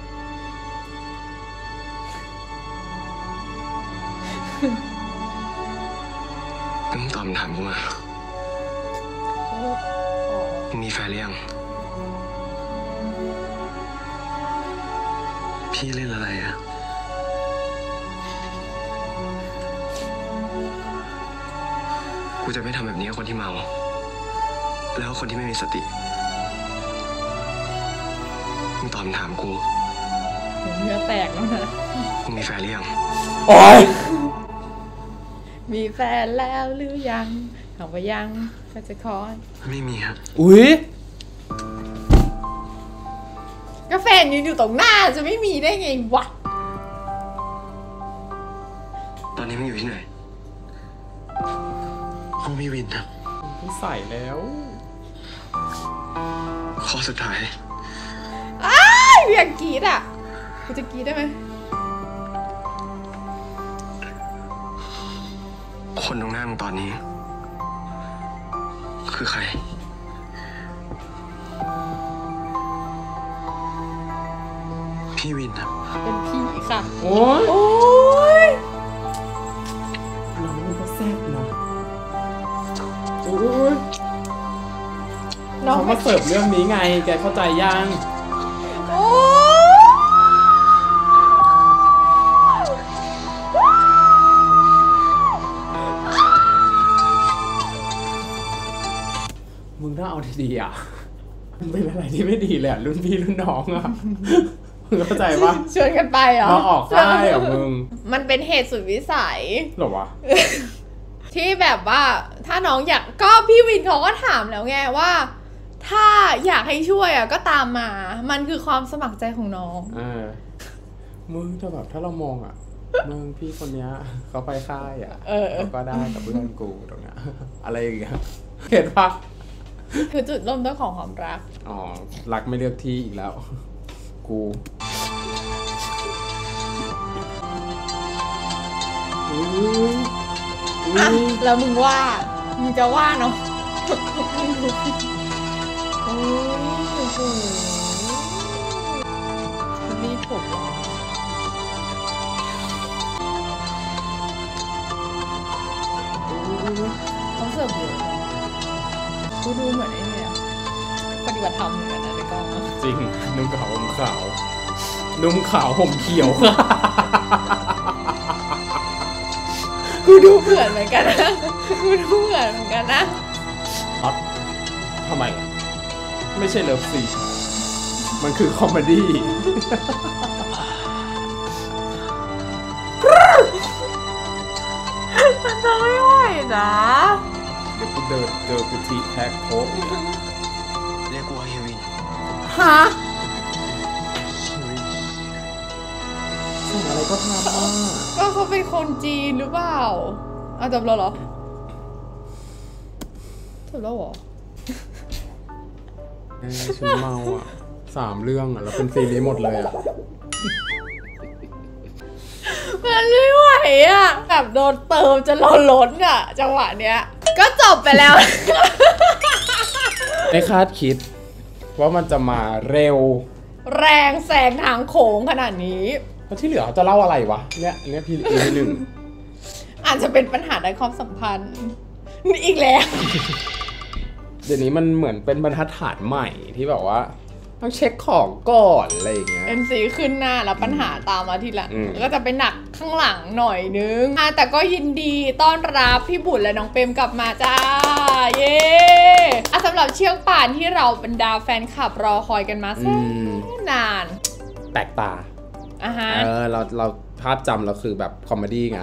มึงตอบคำถามกูมามึงมีแฟนหรือยังพี่เล่นอะไรอะกูจะไม่ทำแบบนี้กับคนที่เมาแล้วคนที่ไม่มีสติมึงตอบคำถามกูเนื้อแตกแล้วนะมึงมีแฟนหรือยังโอ๊ยมีแฟนแล้วหรือยังถามว่ายังก็จะคอนไม่มีครับอุ๊ยก็แฟนยืนอยู่ตรงหน้าจะไม่มีได้ไงวะตอนนี้มึงอยู่ที่ไหนห้องพี่วินครับไม่ใส่แล้วข้อสุดท้ายอ้ายอยากกรีดอ่ะกูจะกรีดได้ไหมคนตรงหน้ามึงตอนนี้ คือใคร พี่วินครับเป็นผีค่ะโอ๊ยโอ้ยน้องมันก็แซ่บนะโอ๊ยน้องเขามาเสิร์ฟเรื่องนี้ไง แกเข้าใจยังโอ้ยมึงถ้าเอาดีๆอ่ะ มันเป็นอะไรที่ไม่ดีเลยอะรุ่นพี่รุ่นน้องอ่ะ มึงเข้าใจปะชวนกันไปเหรอมาออกค่ายเหรอมึงมันเป็นเหตุสุดวิสัยเหรอวะที่แบบว่าถ้าน้องอยากก็พี่วินเขาก็ถามแล้วไงว่า ถ้าอยากให้ช่วยอ่ะก็ตามมา มันคือความสมัครใจของน้องเออ มึงจะแบบถ้าเรามองอ่ะ มึงพี่คนเนี้ยเขาไปค่ายอ่ะเออเขาก็ได้กับเพื่อนกูตรงเนี้ย อะไรอย่างเงี้ย เห็นปะคือจุดเริ่มต้นของความรักอ๋อ รักไม่เลือกที่อีกแล้ว กูอุ้ยอุ้อ่ะยแล้วมึงว่า มึงจะว่าเนาะโอ้ยโอ้โหนี่ถูกแล้วเขาเสิร์ฟเยอะกูดูเหมือนไอ้เนี่ยปฏิบัติธรรมเหมือนกันนะในกล้องอะจริง นุ่มขาวห่มขาว นุ่มขาวห่มเขียวกูดูเหมือนเหมือนกันนะกูดูเหมือนเหมือนกันนะอ๊อฟทำไมอะไม่ใช่เลิฟซีนมันคือคอมเมดี้มันจะไม่ไหวนะเดี๋ยวกูเดินเจอกูทีแท็กโพสอีกอะเรียกกูว่าเฮวินฮะสั่งอะไรก็ทำอ่ะก็เขาเป็นคนจีนหรือเปล่าอ้าวจบแล้วเหรอจบแล้วเหรอเออฉันเมาอ่ะสามเรื่องอ่ะ แล้วเป็นซีรีส์หมดเลยอ่ะมันไม่ไหวอ่ะแบบโดนเติมจนเราล้นอ่ะ จังหวะเนี้ย ก็จบไปแล้วไม่คาดคิด ว่ามันจะมาเร็วแรงแซงทางโค้งขนาดนี้แล้วที่เหลือจะเล่าอะไรวะ เนี่ยเนี่ยพี่เอหนึ่งอาจจะเป็นปัญหาในความสัมพันธ์ อีกแล้วเดี๋ยวนี้มันเหมือนเป็นบรรทัดฐานใหม่ที่แบบว่า ต้องเช็คของก่อนอะไรอย่างเงี้ยเอ็ม ซี ขึ้นหน้าแล้วปัญหาตามมาทีหลังอืมก็จะไปหนักข้างหลังหน่อยนึงอ่ะแต่ก็ยินดีต้อนรับพี่บุญและน้องเปรมกลับมาจ้า เย้อ่ะสำหรับเชือกป่านที่เราบรรดาแฟนคลับรอคอยกันมาแสอืมนนานแปลกตาอ่ะฮะเออเราเราภาพจำเราคือแบบคอมเมดี้ไง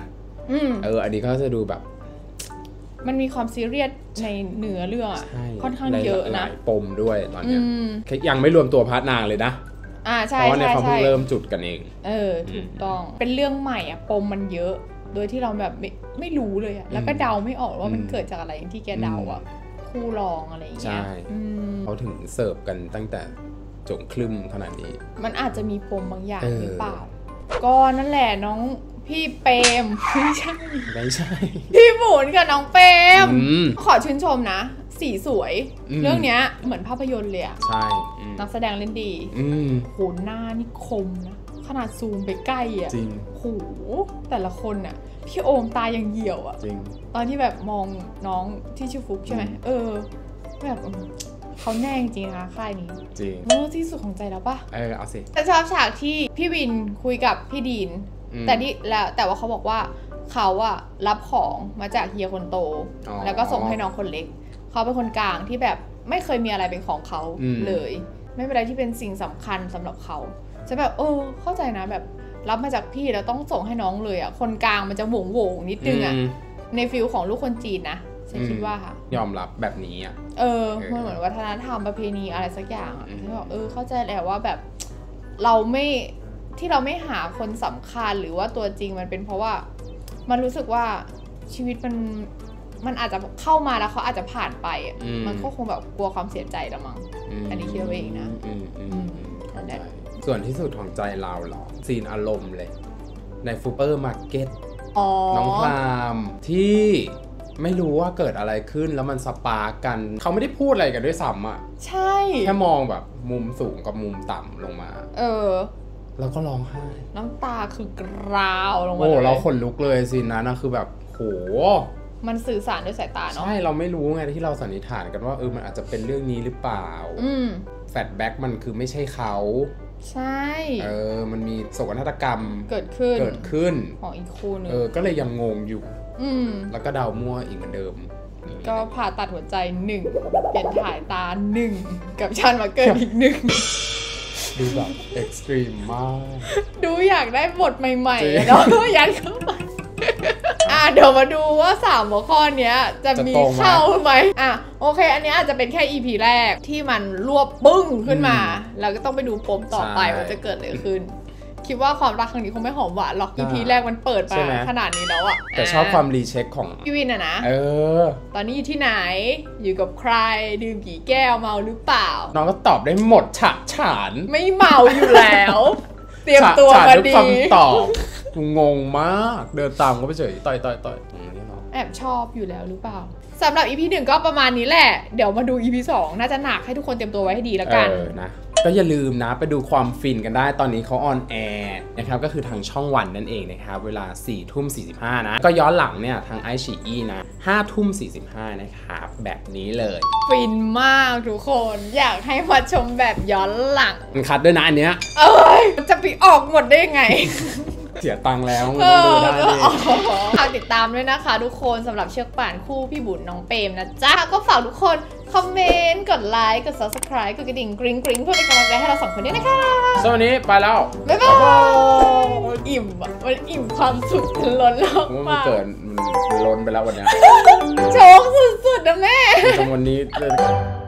อืมเอออันนี้ก็จะดูแบบมันมีความซีเรียสในเนื้อเรื่องอ่ะค่อนข้างเยอะนะหลายปมด้วยตอนเนี้ยอืมยังไม่รวมตัวพาร์ทนางเลยนะอ่าใช่เพราะว่าในใช่เขาเพิ่ใช่งเริ่มจุดกันเองเออถูกต้องเป็นเรื่องใหม่อ่ะปมมันเยอะ โดยที่เราแบบไม่ไม่รู้เลยอ่ะแล้วก็เดาไม่ออกว่ามันเกิดจากอะไรอย่างที่แกเดาอ่ะคู่รองอะไรอย่างเงี้ยใช่เขาถึงเสิร์ฟกันตั้งแต่จงคลึมขนาดนี้มันอาจจะมีปมบางอย่างเออหรือเปล่าก็นั่นแหละน้องพี่เปรมไม่ใช่ไม่ใช่พี่หมุนกับน้องเปรมอืมขอชื่นชมนะสีสวยอืมเรื่องเนี้ยเหมือนภาพยนตร์เลยอะใช่อืมนักแสดงเล่นดีอืมโหหน้านี่คมนะขนาดซูมไปใกล้อะจริงโหแต่ละคนอะพี่โอมตายังเหี่ยวอะจริงตอนที่แบบมองน้องที่ชื่อฟุกใช่ไหมเออแบบอืมเขาแน่จริงๆนะคะค่ายนี้จริงมันรู้ที่สุดของใจแล้วปะเออเอาสิแต่ชอบฉากที่พี่วินคุยกับพี่ดีนอืมแต่ที่แล้วแต่ว่าเขาบอกว่าเขาอะรับของมาจากเฮียคนโตอ๋อแล้วก็ส่งให้น้องคนเล็กเขาเป็นคนกลางที่แบบไม่เคยมีอะไรเป็นของเขาอืมเลย ไม่เป็นอะไรที่เป็นสิ่งสำคัญสำหรับเขาจะแบบเออเข้าใจนะแบบรับมาจากพี่แล้วต้องส่งให้น้องเลยอะคนกลางมันจะโหวงโหวงๆนิดนึงอะมในฟิลของลูกคนจีนนะฉันคิดว่าค่ะยอมรับแบบนี้อ่ะเออเออมันเหมือนวัฒนธรรมประเพณีอะไรสักอย่างอ่ะอืมที่บอกเออเข้าใจแหละว่าแบบเราไม่ที่เราไม่หาคนสำคัญหรือว่าตัวจริงมันเป็นเพราะว่ามันรู้สึกว่าชีวิตมันมันอาจจะเข้ามาแล้วเขาอาจจะผ่านไปอะอืมมันก็คงแบบกลัวความเสียใจละมั้งมอันนี้คิดเอาเองนะอืมอืมอือืมมเข้าใจนั่นแหละส่วนที่สุดของใจเราเหรอซีนอารมณ์เลย ในซูเปอร์มาร์เก็ตอ๋อน้องพรามที่ไม่รู้ว่าเกิดอะไรขึ้นแล้วมันสปาร์กกัน เขาไม่ได้พูดอะไรกันด้วยซ้ำอ่ะใช่แค่มองแบบมุมสูงกับมุมต่ำลงมาเออแล้วก็ร้องไห้น้ำตาคือกราวลงมาโอ้เลยเราขนลุกเลยซีนนั้นนะคือแบบโหมันสื่อสารด้วยสายตาเนาะใช่เราไม่รู้ไงที่เราสันนิษฐานกันว่าเออมันอาจจะเป็นเรื่องนี้หรือเปล่าอืมแฟลชแบ็กมันคือไม่ใช่เขาใช่เออมันมีโศกนาฏกรรมเกิดขึ้นเกิดขึ้นของอีกคู่หนึงเออก็เลยยังงงอยู่อืมแล้วก็เดามั่วอีกเหมือนเดิมก็ผ่าตัดหัวใจหนึ่งเปลี่ยนถ่ายตาหนึ่งกับชันมาเกิดอีกหนึ่งดูแบบเอ็กซ์ตรีมมากดูอยากได้บทใหม่จริงๆเนาะยัดเข้าไปอ่ะเดี๋ยวมาดูว่าสามหัวข้อเนี้ยจะมีเข้าไหมอ่ะโอเค อันเนี้ยอาจจะเป็นแค่ อี พี แรกที่มันรวบปึ้งขึ้นมา แล้วก็ต้องไปดูปมต่อไปว่าจะเกิดอะไรขึ้น คิดว่าความรักครั้งนี้คงไม่หอมหวานหรอก อี พี แรกมันเปิดมาขนาดนี้แล้วอะแต่ชอบความรีเช็คของพี่วินอะนะเออตอนนี้อยู่ที่ไหนอยู่กับใครดื่มกี่แก้วเมาหรือเปล่าน้องก็ตอบได้หมดฉะฉานไม่เมาอยู่แล้ว เตรียมตัวฉะฉานมาทุกดีคำตอบกูงงมากเดินตามก็ไปเฉยต่อยต่อยต่อยอืมนี่เนาะแอบชอบอยู่แล้วหรือเปล่าสำหรับ อี พี หนึ่งก็ประมาณนี้แหละ เดี๋ยวมาดู อี พี สองน่าจะหนักให้ทุกคนเตรียมตัวไว้ให้ดีแล้วกันเออนะก็อย่าลืมนะไปดูความฟินกันได้ตอนนี้เขาออนแอร์นะครับก็คือทางช่องวันนั่นเองนะครับเวลาสี่ทุ่มสี่สิบห้านะก็ย้อนหลังเนี่ยทางไอชีอีนะห้าทุ่มสี่สิบห้านะครับแบบนี้เลยฟินมากทุกคนอยากให้มาชมแบบย้อนหลังมันคัดด้วยนะอันเนี้ยเอ้ยมันจะไปออกหมดได้ยังไงเสียตังค์แล้วมึงต้องดูได้ดิฝากติดตามด้วยนะคะทุกคนสำหรับเชือกป่านคู่พี่บุญน้องเปรมนะจ๊ะก็ฝากทุกคนคอมเมนต์กดไลค์กด ซับสไครบ์ กดกระดิ่งกริ๊งกริ๊งเพื่อเป็นกำลังใจให้เราสองคนด้วยนะคะสวัสดีไปแล้วบ๊ายบายอิ่มอะมันอิ่มความสุขล้นโลกมันมากเกิดมันล้นไปแล้ววันเนี้ยโชคสุดๆนะแม่ตรงวันนี้